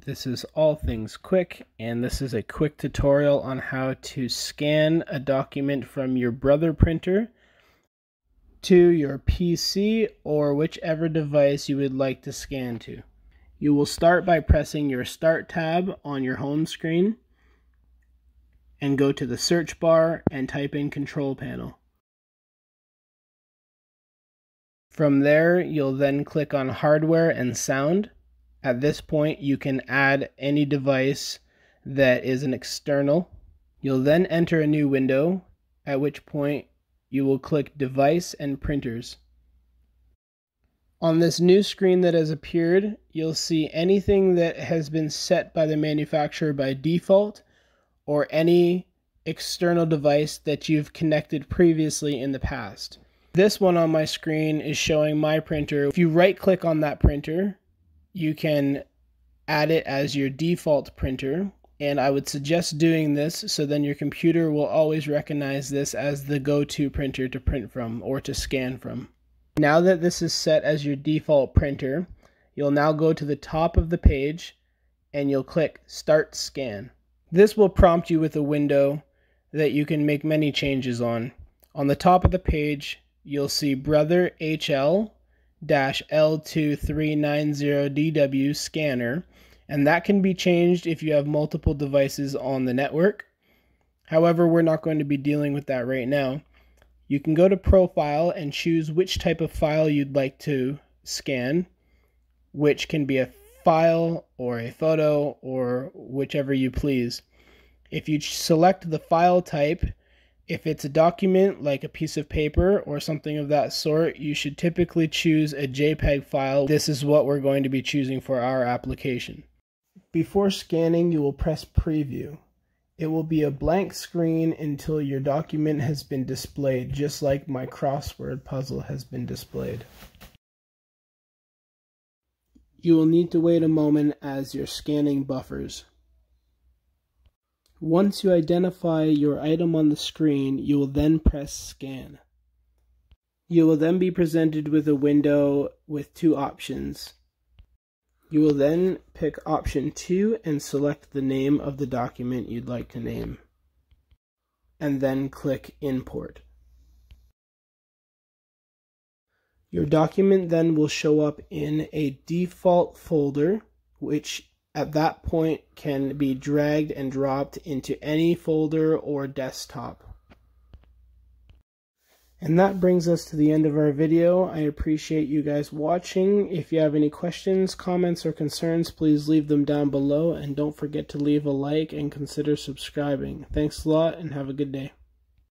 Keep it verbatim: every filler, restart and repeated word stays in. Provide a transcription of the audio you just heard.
This is All Things Quick, and this is a quick tutorial on how to scan a document from your Brother printer to your P C or whichever device you would like to scan to. You will start by pressing your Start tab on your home screen and go to the search bar and type in Control Panel. From there, you'll then click on Hardware and Sound. At this point, you can add any device that is an external. You'll then enter a new window, at which point you will click Device and Printers. On this new screen that has appeared, you'll see anything that has been set by the manufacturer by default, or any external device that you've connected previously in the past. This one on my screen is showing my printer. If you right click on that printer, you can add it as your default printer, and I would suggest doing this so then your computer will always recognize this as the go-to printer to print from or to scan from. Now that this is set as your default printer, you'll now go to the top of the page and you'll click Start Scan. This will prompt you with a window that you can make many changes on. On the top of the page, you'll see Brother H L L twenty-three ninety D W scanner, and that can be changed if you have multiple devices on the network. However, we're not going to be dealing with that right now. You can go to Profile and choose which type of file you'd like to scan, which can be a file or a photo or whichever you please. If you select the file type, if it's a document like a piece of paper or something of that sort, you should typically choose a JPEG file. This is what we're going to be choosing for our application. Before scanning, you will press Preview. It will be a blank screen until your document has been displayed, just like my crossword puzzle has been displayed. You will need to wait a moment as your scanning buffers. Once you identify your item on the screen, you will then press Scan. You will then be presented with a window with two options. You will then pick option two and select the name of the document you'd like to name, and then click Import. Your document then will show up in a default folder, which at that point can be dragged and dropped into any folder or desktop. And that brings us to the end of our video. I appreciate you guys watching. If you have any questions, comments, or concerns, please leave them down below, and don't forget to leave a like and consider subscribing. Thanks a lot and have a good day.